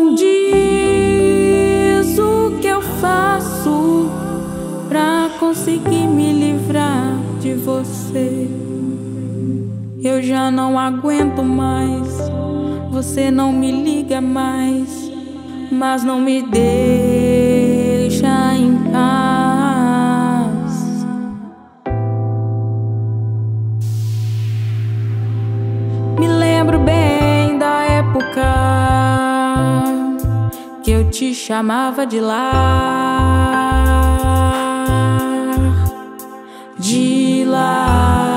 Então diz o que eu faço pra conseguir me livrar de você. Eu já não aguento mais, você não me liga mais, mas não me deixa em paz. Me lembro bem da época que eu te chamava de lar, de lar.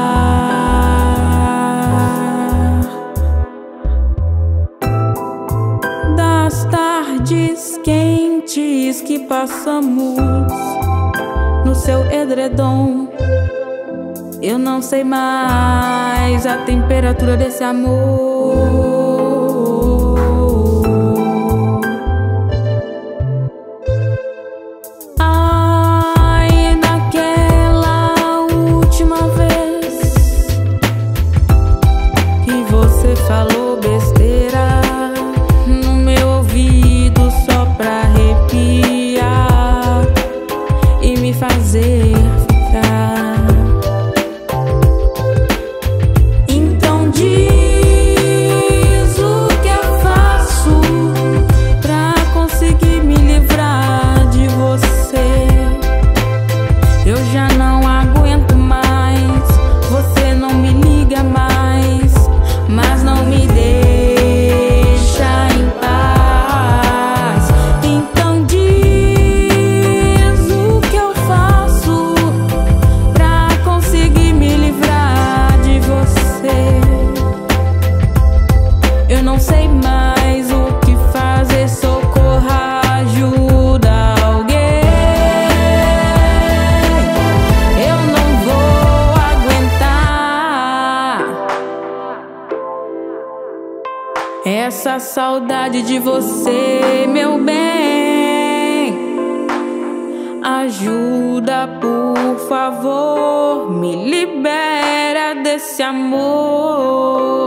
Das tardes quentes que passamos no seu edredom, eu não sei mais a temperatura desse amor. Ai, naquela última vez que você falou besteira no meu ouvido só pra arrepiar e me fazer ficar. Então diz o que eu faço pra conseguir me livrar de você. Eu já não aguento mais, você não me liga mais, mas não me deixa em paz. Então diz o que eu faço pra conseguir me livrar de você. Eu não sei mais o que fazer, socorra, ajuda alguém. Eu não vou aguentar essa saudade de você, meu bem. Ajuda, por favor, me libera desse amor.